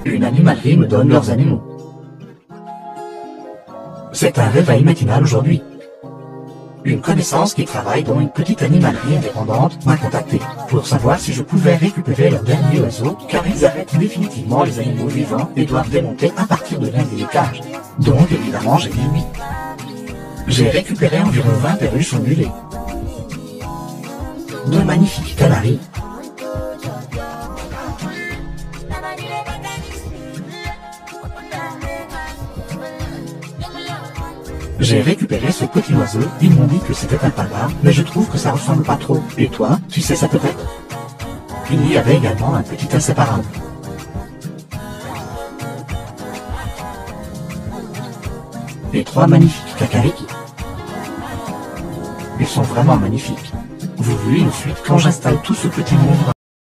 Une animalerie me donne leurs animaux. C'est un réveil matinal aujourd'hui. Une connaissance qui travaille dans une petite animalerie indépendante m'a contacté pour savoir si je pouvais récupérer leur dernier oiseau, car ils arrêtent définitivement les animaux vivants et doivent démonter à partir de lundi les cages. Donc évidemment j'ai dit oui. J'ai récupéré environ 20 perruches ondulées. De magnifiques canaris. J'ai récupéré ce petit oiseau, ils m'ont dit que c'était un panda, mais je trouve que ça ressemble pas trop. Et toi, tu sais ça peut-être? Il y avait également un petit inséparable. Et 3 magnifiques cacariki. Ils sont vraiment magnifiques. Vous voulez une suite quand j'installe tout ce petit monde